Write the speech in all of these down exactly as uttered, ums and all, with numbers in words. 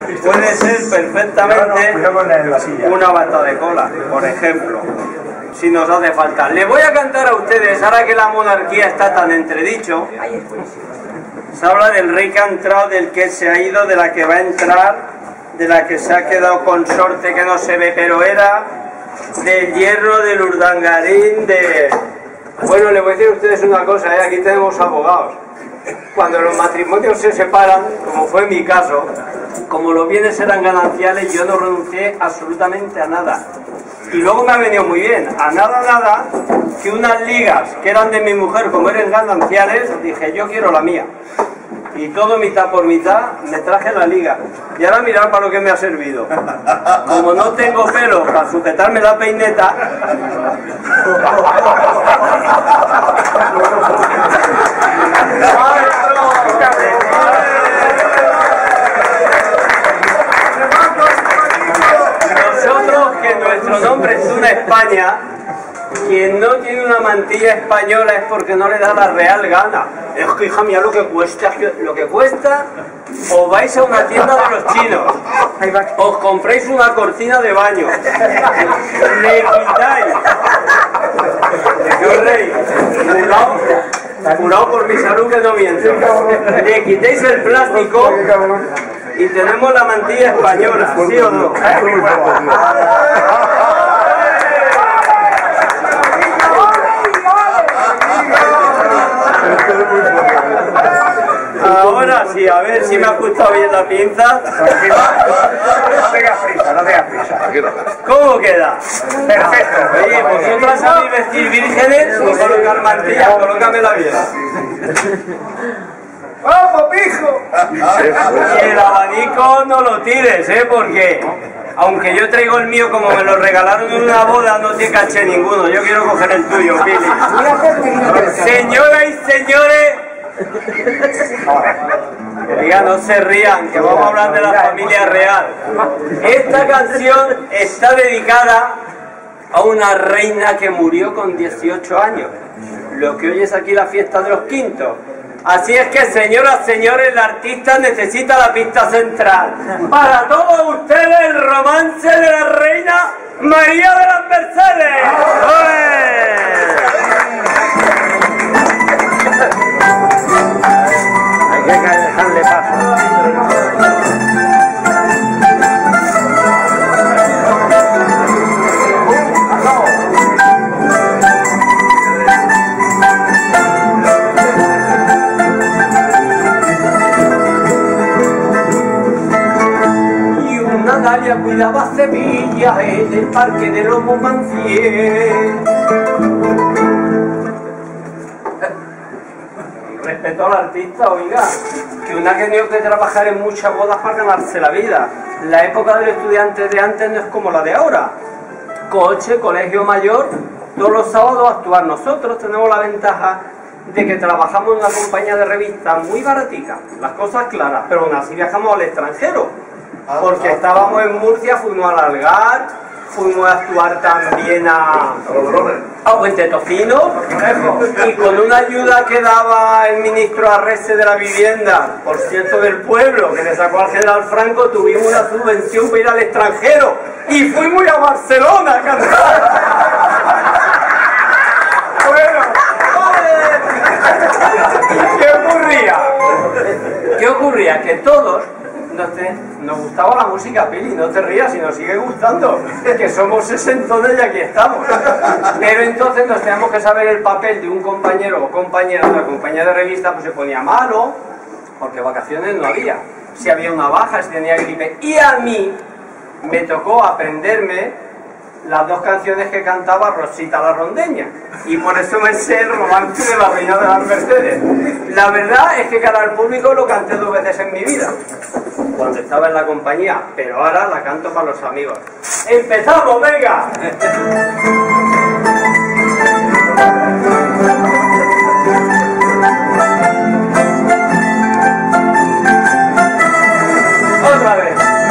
puede ser perfectamente una bata de cola, por ejemplo, si nos hace falta. Le voy a cantar a ustedes, ahora que la monarquía está tan entredicho, se habla del rey que ha entrado, del que se ha ido, de la que va a entrar, de la que se ha quedado consorte que no se ve, pero era del hierro, del urdangarín, de... Bueno, le voy a decir a ustedes una cosa, ¿eh? Aquí tenemos abogados. Cuando los matrimonios se separan, como fue mi caso, como los bienes eran gananciales, yo no renuncié absolutamente a nada. Y luego me ha venido muy bien, a nada, nada, que unas ligas que eran de mi mujer, como eran gananciales, dije, yo quiero la mía. Y todo mitad por mitad, me traje la liga. Y ahora mirad para lo que me ha servido. Como no tengo pelo para sujetarme la peineta... Nosotros, que nuestro nombre es una España, quien no tiene una mantilla española es porque no le da la real gana. Es que, hija mía, lo que cuesta, lo que cuesta, os vais a una tienda de los chinos, os compráis una cortina de baño, le quitáis, yo rey, jurado, jurado por mi salud que no miento, le quitéis el plástico y tenemos la mantilla española, ¿sí o no? Ahora sí, a ver si me ha gustado bien la pinza. No tengas prisa, no tengas prisa. ¿Cómo queda? Perfecto. Oye, vosotras sabéis vestir vírgenes o colocar mantillas, colócamela bien. ¡Vamos, pijo! Y el abanico no lo tires, ¿eh? Porque aunque yo traigo el mío como me lo regalaron en una boda, no tiene caché ninguno. Yo quiero coger el tuyo, Pili. Señoras y señores, diga, no se rían, que vamos a hablar de la familia real. Esta canción está dedicada a una reina que murió con dieciocho años. Lo que hoy es aquí la fiesta de los quintos. Así es que, señoras, señores, la artista necesita la pista central. Para todos ustedes, el romance de la reina María de las Mercedes. Hay que dejarle paso. Natalia cuidaba Sevilla en el parque de los Montpensier. Respeto al artista, oiga, que una que ha tenido que trabajar en muchas bodas para ganarse la vida. La época del estudiante de antes no es como la de ahora. Coche, colegio mayor, todos los sábados actuar. Nosotros tenemos la ventaja de que trabajamos en una compañía de revistas muy baratica, las cosas claras, pero aún así viajamos al extranjero. Porque estábamos en Murcia, fuimos al Algar, fuimos a actuar también a, a Puente Tocino, y con una ayuda que daba el ministro Arrese de la Vivienda, por cierto del pueblo, que le sacó al general Franco, tuvimos una subvención para ir al extranjero, y fuimos a Barcelona a cantar. Bueno, ¿qué ocurría? ¿Qué ocurría? Que todos Nos, te, nos gustaba la música, Pili, no te rías, si nos sigue gustando, que somos sesentones y aquí estamos. Pero entonces nos teníamos que saber el papel de un compañero o compañera de una compañía de revista, pues se ponía malo, porque vacaciones no había. Si había una baja, si tenía gripe. Y a mí me tocó aprenderme las dos canciones que cantaba Rosita la Rondeña, y por eso me sé el romance de la reina de las Mercedes. La verdad es que cara al público lo canté dos veces en mi vida, cuando estaba en la compañía, pero ahora la canto para los amigos. ¡Empezamos, venga! Otra vez.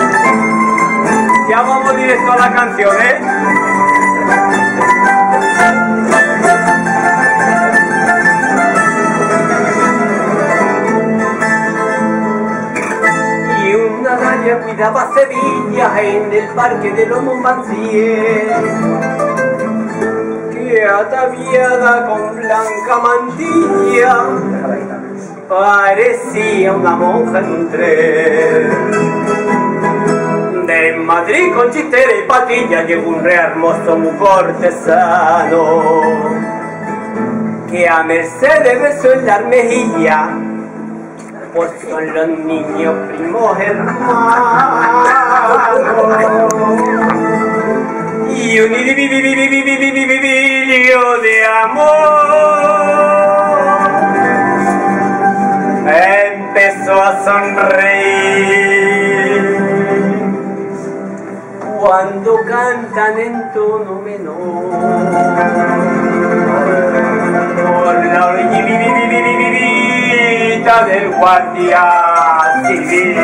Ya vamos directo a la canción, ¿eh? Y una María cuidaba Sevilla en el parque de los Montpensier, que ataviada con blanca mantilla parecía una monja en un tren. De Madrid con chistera y patilla llegó un re hermoso muy cortesano, que a Mercedes besó en la mejilla, pues son los niños primos hermanos. Y un idilio de amor empezó a sonreír cuando cantan en tono menor por la orillita del guardia civil.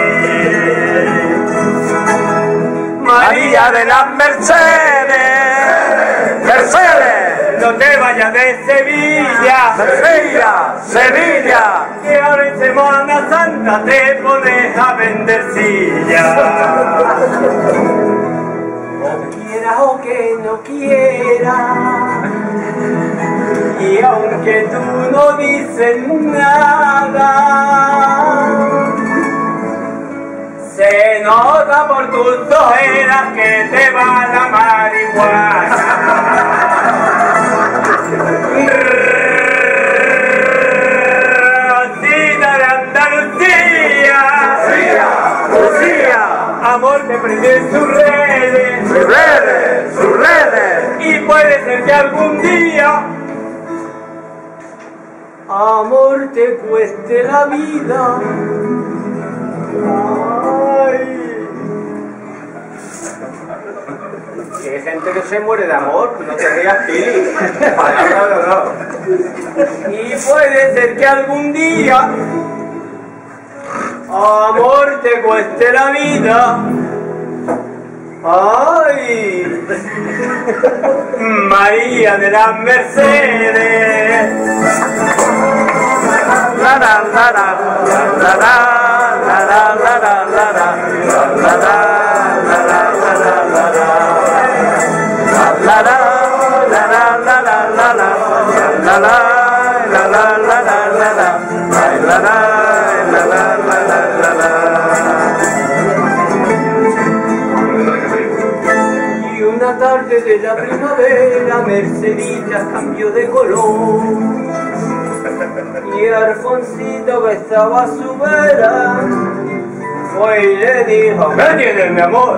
María de las Mercedes, Mercedes, no te vayas de Sevilla, Sevilla, Sevilla, que ahora en Semana Santa te pones a vender sillas. O quieras o que no quieras, y aunque tú no dices nada, se nota por tus ojeras que te va la marihuana. Rosita de Andalucía, Lucía, Lucía, amor te prende en sus redes, sus redes, sus redes, y puede ser que algún día amor te cueste la vida. Y hay gente que se muere de amor, no te rías, Pili. No, no, no. Y puede ser que algún día amor te cueste la vida. Ay, María de las Mercedes. La la la la la la la la la la la la la la. La la la la la la la la la la la la la la la la la. Y una tarde de la primavera Mercedita cambió de color, y Alfonsito que estaba a su vera fue y le dijo: ¿qué tienes, mi amor?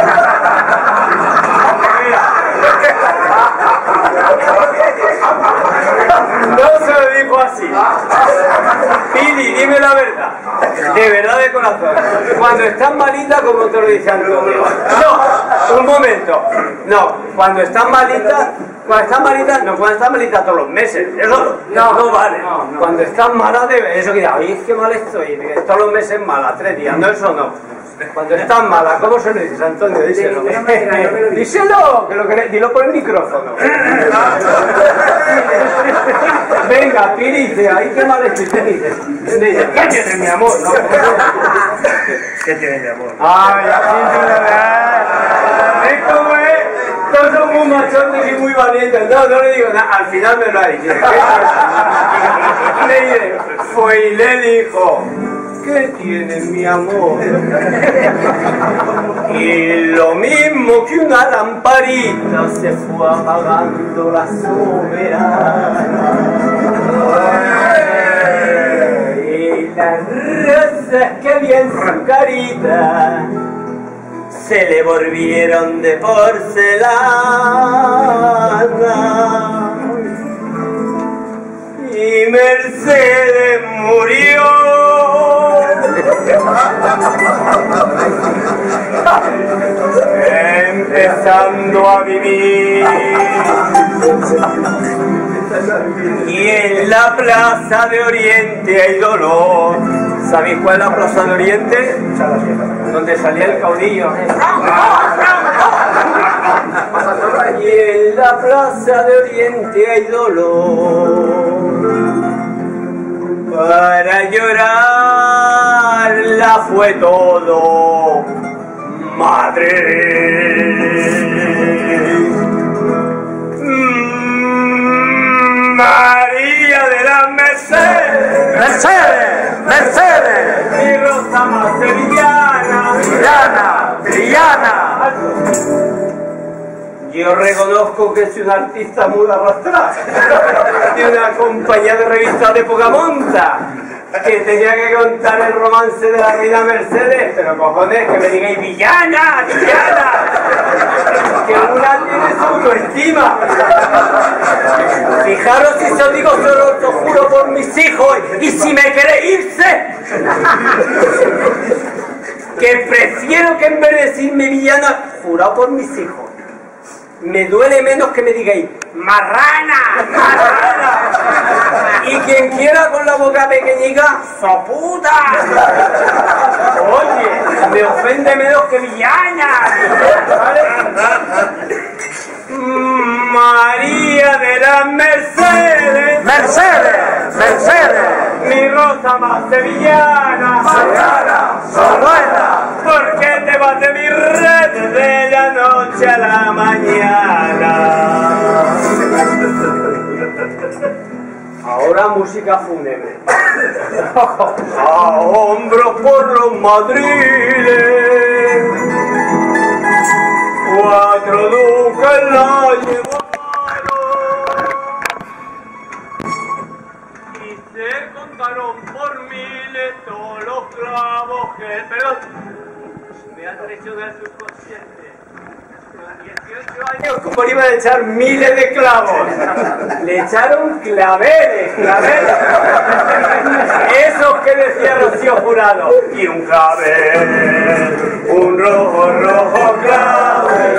No se lo dijo así. Pili, dime la verdad, de verdad de corazón. Cuando estás malita, como te lo dice Antonio. No, un momento. No, cuando estás malita, cuando estás malita, no, cuando estás malita todos los meses. Eso no, no vale. Cuando estás mala, de eso que ay, es que mal estoy. Todos los meses mala, tres días. No, eso no. Cuando estás mala, ¿cómo se lo dices, Antonio? Díselo. Díselo, que lo que dilo por el micrófono. Venga, Pili, dice, ay, qué mal estoy. ¿Qué dices? ¿Qué tienes, mi amor? ¿No? ¿Qué tienes, mi amor? Ay, así es como es. Todos son muy machotes y muy valientes. No, no le digo nada. Al final me lo ha dicho. Le fue y le dijo: ¿qué tienes, mi amor? Y lo mismo que una lamparita se fue apagando la soberana. Y las rosas que había en su carita se le volvieron de porcelana. Y Mercedes murió. Empezando a vivir. Y en la plaza de Oriente hay dolor. ¿Sabéis cuál es la plaza de Oriente? Donde salía el caudillo. Y en la plaza de Oriente hay dolor. Para llorar la fue todo. Madrid. Mm, María de la Mercedes. Mercedes, Mercedes. Mi rosa más sevillana. Villana, Villana. Yo reconozco que soy un artista muy arrastrado de una compañía de revistas de poca monta que tenía que contar el romance de la reina Mercedes, pero cojones, que me digáis villana, villana, que una tiene su autoestima. Fijaros si os digo, solo os juro por mis hijos, y si me queréis irse, que prefiero que en vez de decirme villana, jurado por mis hijos. Me duele menos que me digáis marrana, marrana. Y quien quiera con la boca pequeñica, ¡soputa! Oye, me ofende menos que villana. ¿Vale? María de la Mercedes. Mercedes, Mercedes. Mi rosa más sevillana. Sevillana, son buenas. ¿Por qué te vas de mi red de la noche a la mañana? Ahora música fúnebre. A hombros por los madriles, cuatro duques la llevaron y se contaron por miles todos los clavos que... Pero me ha traicionado el subconsciente. dieciocho años, como le iban a echar miles de clavos. Le echaron claveles, claveles. Esos que decía Rocío Jurado. Y un clavel, un rojo, rojo clavel,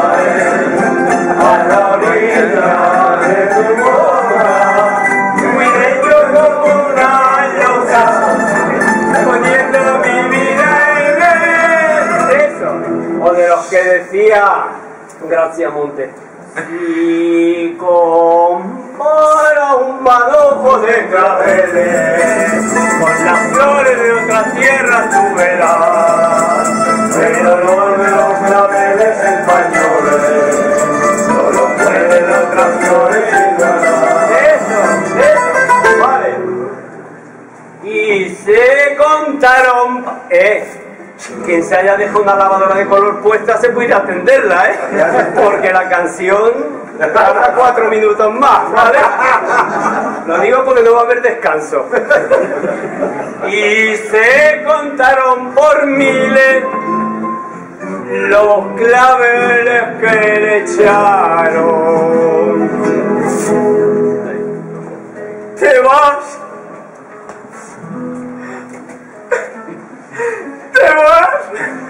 a la orilla de tu boca. Cuidé yo como una loca, poniendo mi vida en él. Eso. O de los que decía Gracia Monte. Si compara un manojo de claveles con las flores de otras tierras, tú verás el olor de los claveles españoles, solo pueden otras flores igualar. Eso, eso, vale. Y se contaron, eh, quien se haya dejado una lavadora de color puesta se puede ir a atenderla, ¿eh? Porque la canción tarda cuatro minutos más, ¿vale? Lo digo porque no va a haber descanso. Y se contaron por miles los claveles que le echaron. Te vas. Te vas.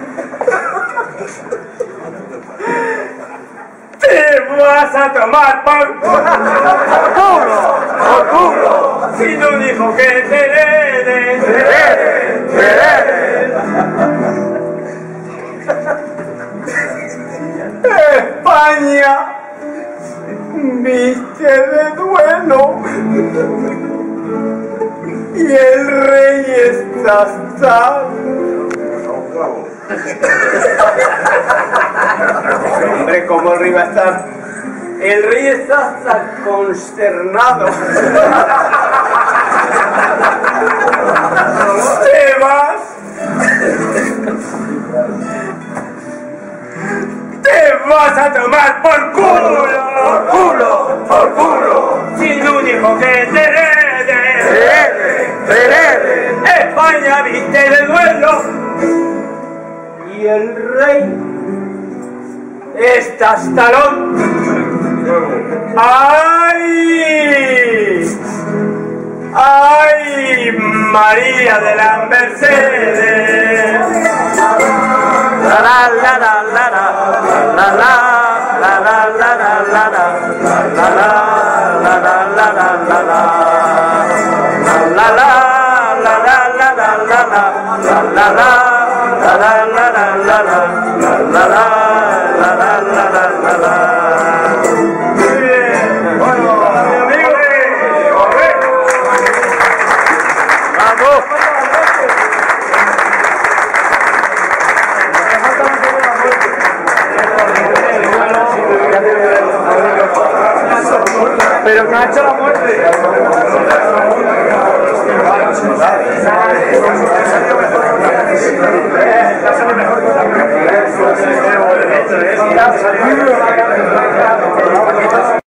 Te vas a tomar por culo, por culo, sin un hijo que te herede, te herede, te herede. España, viste de duelo. Y el rey está hasta... Hombre, ¿cómo el rey va a estar? El rey está hasta consternado. ¿Te vas? ¡Te vas a tomar por culo! ¡Por culo! ¡Por culo! Sin un hijo que te herede. España viste de duelo y el rey está hasta los... ¡Ay! ¡Ay! María de la Mercedes. La la la la la la la la la la la la la la la la la la la. La la la la la la la la la la la la la la la la la la la la. Bueno, mi amigo, vamos. Pero no ha hecho la muerte. Mejor.